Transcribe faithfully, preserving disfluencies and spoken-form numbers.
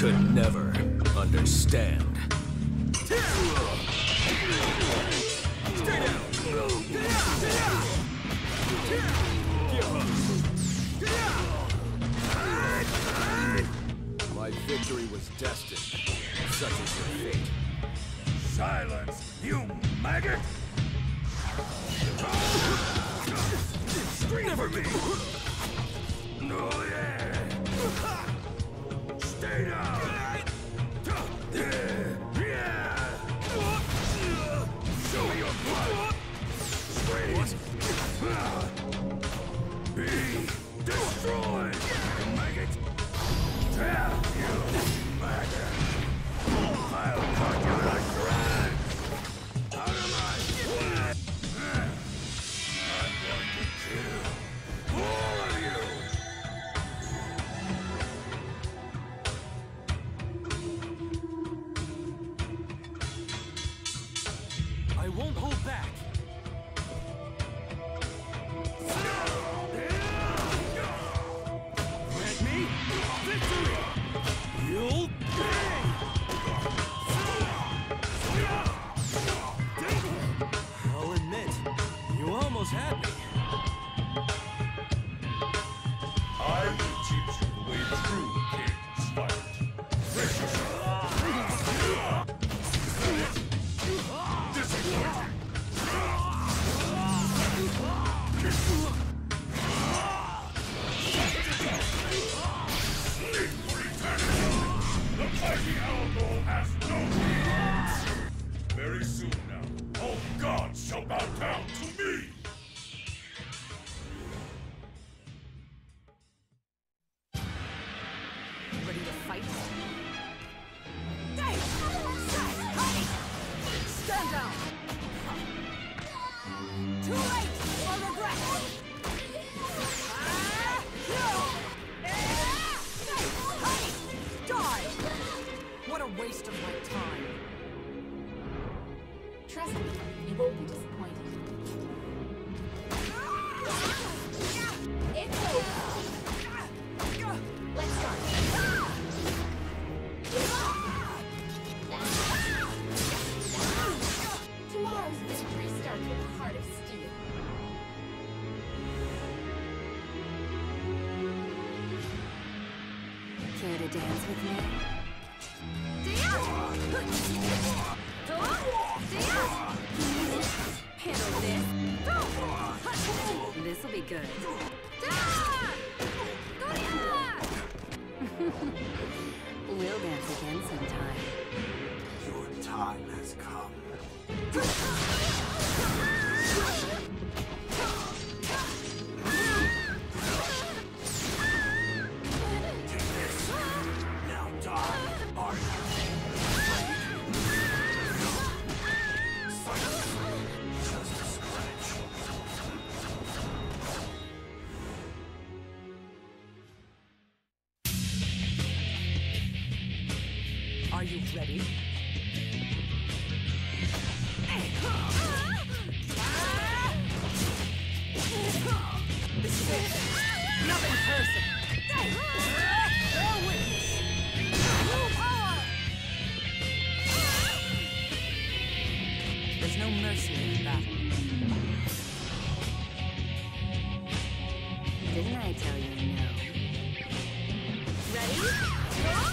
could never understand. Stay down! My victory was destined. Such is your fate. Silence, you maggot! Scream for me! No, yeah! Stay down! Yeah! Show me your blood! Scream! Be destroyed, you maggot! Damn you, maggot! I'll cut you like grass! Out of my way! I'm going to kill all of you! I won't hold back. Grant me victory! You'll pay! I'll admit, you almost had me. I will teach you the way true kings fight. Disappointing. The mighty elbow has no wings. Very soon now, all gods shall bow down to me. Ready to fight? Stand down! Too late for regret! Die! What a waste of my time! Trust me, you won't be disappointed. It's over. Let's start. Tomorrow's victory starts with a heart of steel. Care to dance with me? Handle this. This'll be good. We'll dance again sometime. Your time has come. Take this. Now die, are you? Just a scratch. Are you ready? This is it. Nothing person. No witness. There's no mercy in battle. Didn't I tell you no? Ready?